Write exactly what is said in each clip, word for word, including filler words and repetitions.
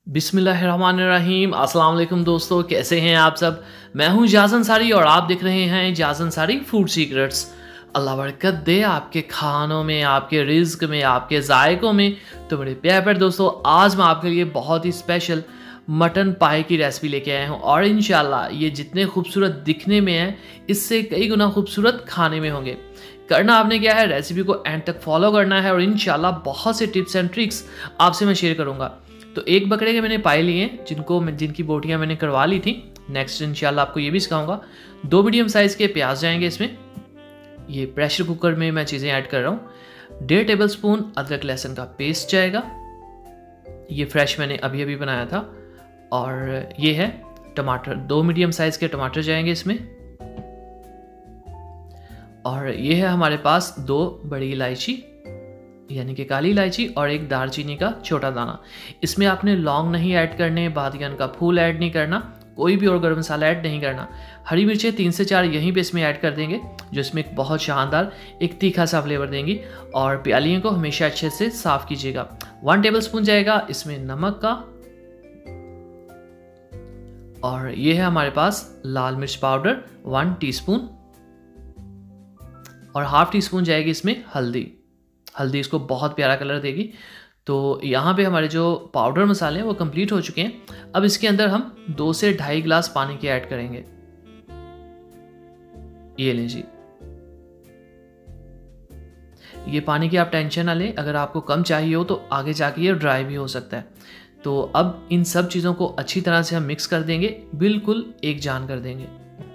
बिस्मिल्लाहिर्रहमानिर्रहीम। अस्सलाम वालेकुम दोस्तों, कैसे हैं आप सब। मैं हूं जाज़ अंसारी और आप देख रहे हैं जाज़ अंसारी फूड सीक्रेट्स। अल्लाह बरकत दे आपके खानों में, आपके रिज्क में, आपके जायकों में। तो मेरे प्यारे प्यारे दोस्तों, आज मैं आपके लिए बहुत ही स्पेशल मटन पाए की रेसिपी लेके आया हूँ और इंशाल्लाह ये जितने खूबसूरत दिखने में है इससे कई गुना खूबसूरत खाने में होंगे। करना आपने क्या है, रेसिपी को एंड तक फॉलो करना है और इंशाल्लाह बहुत से टिप्स एंड ट्रिक्स आपसे मैं शेयर करूँगा। तो एक बकरे के मैंने पाए लिए हैं जिनको जिनकी बोटियां मैंने करवा ली थी। नेक्स्ट इंशाल्लाह आपको ये भी सिखाऊंगा। दो मीडियम साइज़ के प्याज जाएंगे इसमें। ये प्रेशर कुकर में मैं चीज़ें ऐड कर रहा हूँ। डेढ़ टेबल स्पून अदरक लहसुन का पेस्ट जाएगा, ये फ्रेश मैंने अभी अभी बनाया था। और ये है टमाटर, दो मीडियम साइज़ के टमाटर जाएंगे इसमें। और ये है हमारे पास दो बड़ी इलायची यानी कि काली इलायची और एक दालचीनी का छोटा दाना। इसमें आपने लौंग नहीं ऐड करने, बादियान का फूल ऐड नहीं करना, कोई भी और गर्म मसाला ऐड नहीं करना। हरी मिर्चें तीन से चार यहीं पे इसमें ऐड कर देंगे जो इसमें एक बहुत शानदार एक तीखा सा फ्लेवर देंगी। और प्यालियों को हमेशा अच्छे से साफ कीजिएगा। वन टेबल स्पून जाएगा इसमें नमक का। और ये है हमारे पास लाल मिर्च पाउडर वन टीस्पून और हाफ टी स्पून जाएगी इसमें हल्दी। हल्दी इसको बहुत प्यारा कलर देगी। तो यहाँ पे हमारे जो पाउडर मसाले हैं वो कंप्लीट हो चुके हैं। अब इसके अंदर हम दो से ढाई गिलास पानी के ऐड करेंगे। ये लीजिए, ये पानी की आप टेंशन ना लें, अगर आपको कम चाहिए हो तो आगे जाके ये ड्राई भी हो सकता है। तो अब इन सब चीज़ों को अच्छी तरह से हम मिक्स कर देंगे, बिल्कुल एक जान कर देंगे।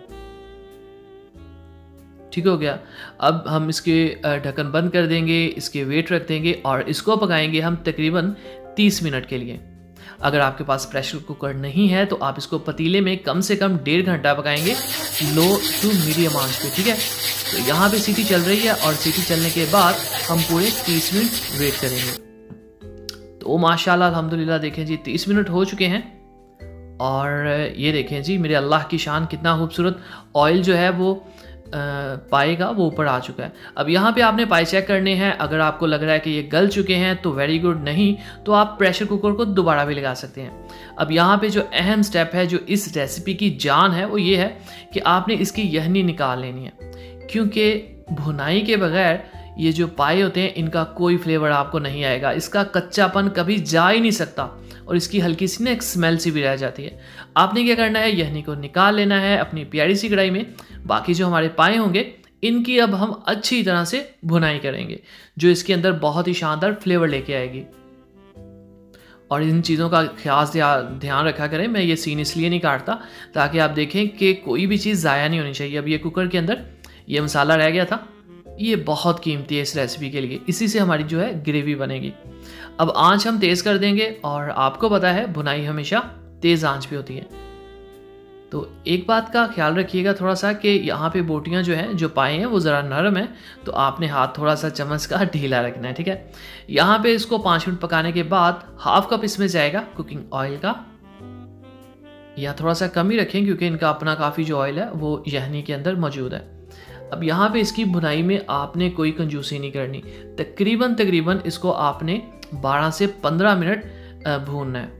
ठीक हो गया। अब हम इसके ढक्कन बंद कर देंगे, इसके वेट रख देंगे और इसको पकाएंगे हम तकरीबन तीस मिनट के लिए। अगर आपके पास प्रेशर कुकर नहीं है तो आप इसको पतीले में कम से कम डेढ़ घंटा पकाएंगे, लो टू मीडियम आंच पे। ठीक है, तो यहाँ पे सीटी चल रही है और सीटी चलने के बाद हम पूरे तीस मिनट वेट करेंगे। तो माशाल्लाह अल्हम्दुलिल्लाह देखें जी तीस मिनट हो चुके हैं। और ये देखें जी मेरे अल्लाह की शान, कितना खूबसूरत ऑयल जो है वो पाएगा वो ऊपर आ चुका है। अब यहाँ पे आपने पाए चेक करने हैं। अगर आपको लग रहा है कि ये गल चुके हैं तो वेरी गुड, नहीं तो आप प्रेशर कुकर को दोबारा भी लगा सकते हैं। अब यहाँ पे जो अहम स्टेप है, जो इस रेसिपी की जान है, वो ये है कि आपने इसकी यहनी निकाल लेनी है, क्योंकि भुनाई के बगैर ये जो पाए होते हैं इनका कोई फ्लेवर आपको नहीं आएगा। इसका कच्चापन कभी जा ही नहीं सकता और इसकी हल्की सी ना एक स्मेल सी भी रह जाती है। आपने क्या करना है, यहनी को निकाल लेना है अपनी प्यारी सी कढ़ाई में। बाकी जो हमारे पाए होंगे इनकी अब हम अच्छी तरह से भुनाई करेंगे, जो इसके अंदर बहुत ही शानदार फ्लेवर लेके आएगी। और इन चीज़ों का खास ध्यान रखा करें। मैं ये सीन इसलिए नहीं काटता ताकि आप देखें कि कोई भी चीज़ ज़ाया नहीं होनी चाहिए। अब ये कुकर के अंदर ये मसाला रह गया था, ये बहुत कीमती है इस रेसिपी के लिए, इसी से हमारी जो है ग्रेवी बनेगी। अब आंच हम तेज़ कर देंगे और आपको पता है भुनाई हमेशा तेज़ आंच पे होती है। तो एक बात का ख्याल रखिएगा थोड़ा सा कि यहाँ पे बोटियाँ जो हैं, जो पाए हैं, वो ज़रा नरम है, तो आपने हाथ थोड़ा सा चम्मच का ढीला रखना है। ठीक है, यहाँ पे इसको पाँच मिनट पकाने के बाद हाफ कप इसमें जाएगा कुकिंग ऑयल का, या थोड़ा सा कम ही रखें क्योंकि इनका अपना काफ़ी जो ऑयल है वो यहनी के अंदर मौजूद है। अब यहाँ पे इसकी भुनाई में आपने कोई कंजूसी नहीं करनी। तकरीबन तकरीबन इसको आपने बारह से पंद्रह मिनट भूनना है।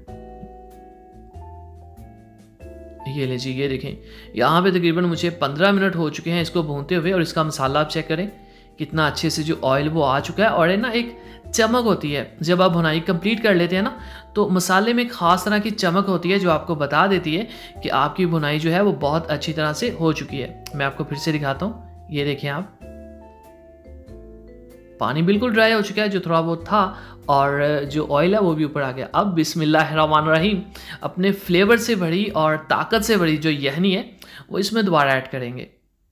ये लीजिए, ये देखें यहाँ पे तकरीबन मुझे पंद्रह मिनट हो चुके हैं इसको भूनते हुए। और इसका मसाला आप चेक करें कितना अच्छे से जो ऑयल वो आ चुका है। और है ना एक चमक होती है जब आप भुनाई कंप्लीट कर लेते हैं ना, तो मसाले में खास तरह की चमक होती है जो आपको बता देती है कि आपकी भुनाई जो है वो बहुत अच्छी तरह से हो चुकी है। मैं आपको फिर से दिखाता हूँ, ये देखें आप, पानी बिल्कुल ड्राई हो चुका है जो थोड़ा बहुत था और जो ऑयल है वो भी ऊपर आ गया। अब बिस्मिल्लाहिर्रहमानिर्रहीम अपने फ्लेवर से भरी और ताकत से भरी जो यहनी है वो इसमें दोबारा ऐड करेंगे।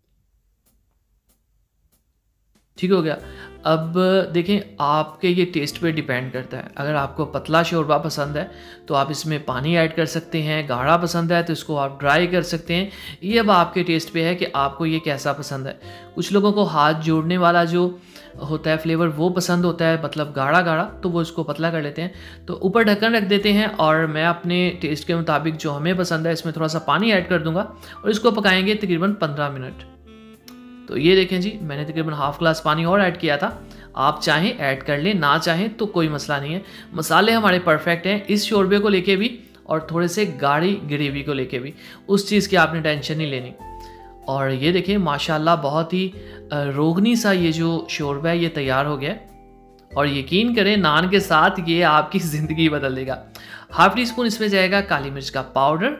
ठीक हो गया। अब देखें आपके ये टेस्ट पे डिपेंड करता है। अगर आपको पतला शोरबा पसंद है तो आप इसमें पानी ऐड कर सकते हैं, गाढ़ा पसंद है तो इसको आप ड्राई कर सकते हैं। ये अब आपके टेस्ट पे है कि आपको ये कैसा पसंद है। कुछ लोगों को हाथ जोड़ने वाला जो होता है फ्लेवर वो पसंद होता है, मतलब गाढ़ा गाढ़ा, तो वो इसको पतला कर लेते हैं। तो ऊपर ढक्कन रख देते हैं और मैं अपने टेस्ट के मुताबिक जो हमें पसंद है इसमें थोड़ा सा पानी ऐड कर दूंगा और इसको पकाएंगे तकरीबन पंद्रह मिनट। तो ये देखें जी मैंने तकरीबन हाफ ग्लास पानी और ऐड किया था। आप चाहें ऐड कर लें, ना चाहें तो कोई मसला नहीं है। मसाले हमारे परफेक्ट हैं इस शोरबे को लेके भी और थोड़े से गाढ़ी ग्रेवी को लेके भी, उस चीज़ की आपने टेंशन नहीं लेनी। और ये देखिए माशाल्लाह बहुत ही रोगनी सा ये जो शोरबा है ये तैयार हो गया है और यकीन करें नान के साथ ये आपकी ज़िंदगी बदल देगा। हाफ टी स्पून इसमें जाएगा काली मिर्च का पाउडर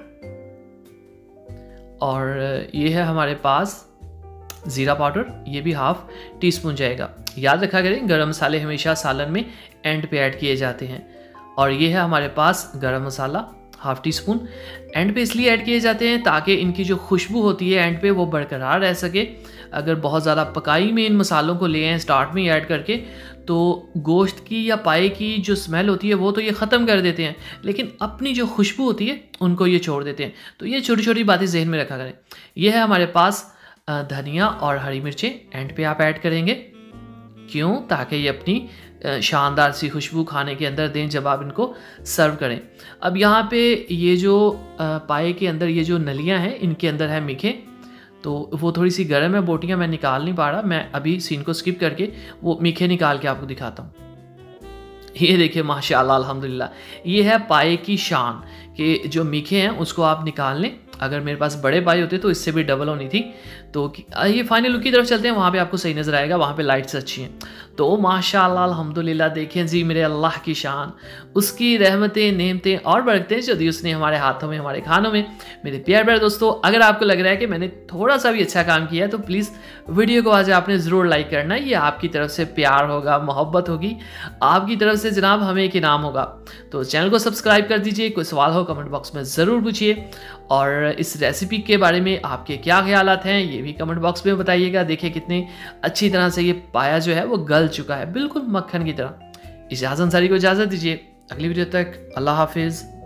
और ये है हमारे पास ज़ीरा पाउडर, ये भी हाफ टी स्पून जाएगा। याद रखा करें गरम मसाले हमेशा सालन में एंड पे ऐड किए जाते हैं। और ये है हमारे पास garam masala half teaspoon, end पे इसलिए ऐड किए जाते हैं ताकि इनकी जो खुशबू होती है एंड पे वो बरकरार रह सके। अगर बहुत ज़्यादा पकाई में इन मसालों को ले आएँ स्टार्ट में ही ऐड करके तो गोश्त की या पाए की जो स्मेल होती है वो तो ये ख़त्म कर देते हैं, लेकिन अपनी जो खुशबू होती है उनको ये छोड़ देते हैं। तो ये छोटी छोटी बातें जहन में रखा करें। ये है हमारे पास धनिया और हरी मिर्चें, एंड पे आप ऐड करेंगे। क्यों? ताकि ये अपनी शानदार सी खुशबू खाने के अंदर दें जब आप इनको सर्व करें। अब यहाँ पे ये जो पाए के अंदर ये जो नलियाँ हैं इनके अंदर है मीठे, तो वो थोड़ी सी गर्म है बोटियाँ, मैं निकाल नहीं पा रहा। मैं अभी सीन को स्किप करके वो मीठे निकाल के आपको दिखाता हूँ। ये देखिए माशाल्लाह अल्हम्दुलिल्लाह, ये है पाए की शान कि जो मीठे हैं उसको आप निकाल लें। अगर मेरे पास बड़े पाए होते तो इससे भी डबल होनी थी। तो ये फाइनल लुक की तरफ चलते हैं, वहाँ पे आपको सही नज़र आएगा, वहाँ पे लाइट्स अच्छी हैं। तो माशाल्लाह अल्हम्दुलिल्लाह देखें जी मेरे अल्लाह की शान, उसकी रहमतें नेमतें और बरकतें जो दी उसने हमारे हाथों में हमारे खानों में। मेरे प्यारे प्यारे दोस्तों, अगर आपको लग रहा है कि मैंने थोड़ा सा भी अच्छा काम किया है तो प्लीज़ वीडियो को आज आपने ज़रूर लाइक करना। ये आपकी तरफ से प्यार होगा, मोहब्बत होगी, आपकी तरफ से जनाब हमें एक इनाम होगा। तो चैनल को सब्सक्राइब कर दीजिए, कोई सवाल हो कमेंट बॉक्स में ज़रूर पूछिए और इस रेसिपी के बारे में आपके क्या ख्यालात हैं ये भी कमेंट बॉक्स में बताइएगा। देखिए कितनी अच्छी तरह से ये पाया जो है वो गल चुका है, बिल्कुल मक्खन की तरह। इजाज़त अंसारी को इजाज़त दीजिए, अगली वीडियो तक अल्लाह हाफिज़।